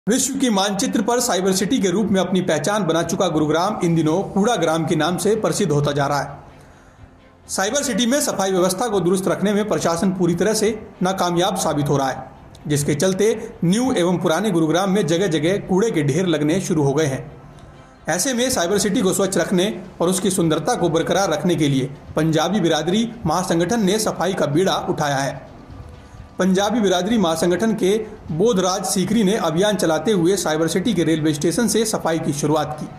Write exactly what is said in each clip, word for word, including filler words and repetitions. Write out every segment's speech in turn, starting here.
विश्व की मानचित्र पर साइबर सिटी के रूप में अपनी पहचान बना चुका गुरुग्राम इन दिनों कूड़ा ग्राम के नाम से प्रसिद्ध होता जा रहा है। साइबर सिटी में सफाई व्यवस्था को दुरुस्त रखने में प्रशासन पूरी तरह से नाकामयाब साबित हो रहा है, जिसके चलते न्यू एवं पुराने गुरुग्राम में जगह जगह कूड़े के ढेर लगने शुरू हो गए हैं। ऐसे में साइबर सिटी को स्वच्छ रखने और उसकी सुंदरता को बरकरार रखने के लिए पंजाबी बिरादरी महासंगठन ने सफाई का बीड़ा उठाया है। पंजाबी बिरादरी महासंगठन के बोधराज सीकरी ने अभियान चलाते हुए साइबर सिटी के रेलवे स्टेशन से सफाई की शुरुआत की।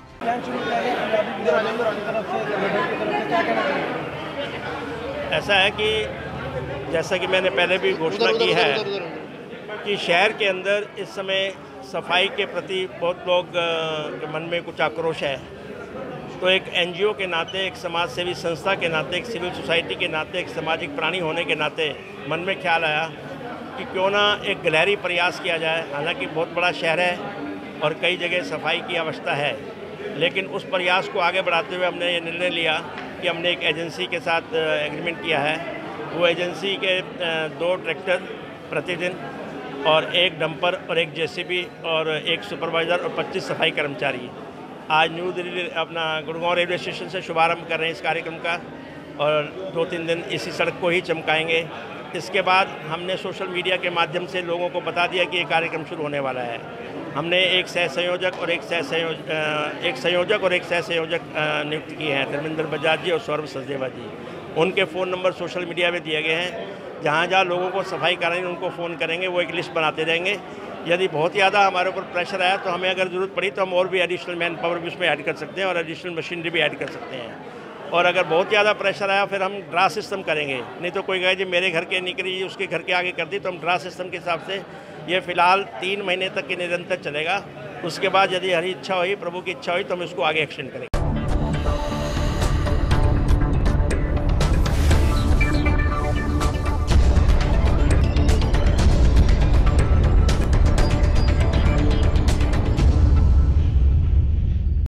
ऐसा है कि जैसा कि मैंने पहले भी घोषणा की है कि शहर के अंदर इस समय सफाई के प्रति बहुत लोग के मन में कुछ आक्रोश है, तो एक एनजीओ के नाते, एक समाज सेवी संस्था के नाते, एक सिविल सोसाइटी के नाते, एक सामाजिक प्राणी होने के नाते मन में ख्याल आया कि क्यों ना एक गहरी प्रयास किया जाए। हालांकि बहुत बड़ा शहर है और कई जगह सफाई की आवश्यकता है, लेकिन उस प्रयास को आगे बढ़ाते हुए हमने ये निर्णय लिया कि हमने एक एजेंसी के साथ एग्रीमेंट किया है। वो एजेंसी के दो ट्रैक्टर प्रतिदिन और एक डंपर और एक जेसीबी और एक सुपरवाइज़र और पच्चीस सफाई कर्मचारी आज न्यू दिल्ली अपना गुड़गांव रेलवे स्टेशन से शुभारंभ कर रहे हैं इस कार्यक्रम का, और दो तीन दिन इसी सड़क को ही चमकाएंगे। इसके बाद हमने सोशल मीडिया के माध्यम से लोगों को बता दिया कि ये कार्यक्रम शुरू होने वाला है। हमने एक सह संयोजक और एक सह संयोजक एक संयोजक और एक सह संयोजक नियुक्त किए हैं, धर्मेंद्र बजाज जी और सौरभ सचदेवा जी। उनके फ़ोन नंबर सोशल मीडिया में दिए गए हैं। जहाँ जहाँ लोगों को सफाई करानी उनको फ़ोन करेंगे, वो एक लिस्ट बनाते रहेंगे। यदि बहुत ज़्यादा हमारे ऊपर प्रेशर आया तो हमें अगर ज़रूरत पड़ी तो हम और भी एडिशनल मैन पावर भी उसमें ऐड कर सकते हैं और एडिशनल मशीनरी भी ऐड कर सकते हैं। और अगर बहुत ज़्यादा प्रेशर आया फिर हम ड्रा सिस्टम करेंगे। नहीं तो कोई कहे जी मेरे घर के निकली उसके घर के आगे कर दी, तो हम ड्रा सिस्टम के हिसाब से ये फ़िलहाल तीन महीने तक के निरंतर चलेगा। उसके बाद यदि हरी इच्छा हुई, प्रभु की इच्छा हुई, तो हम इसको आगे एक्सटेंड करेंगे।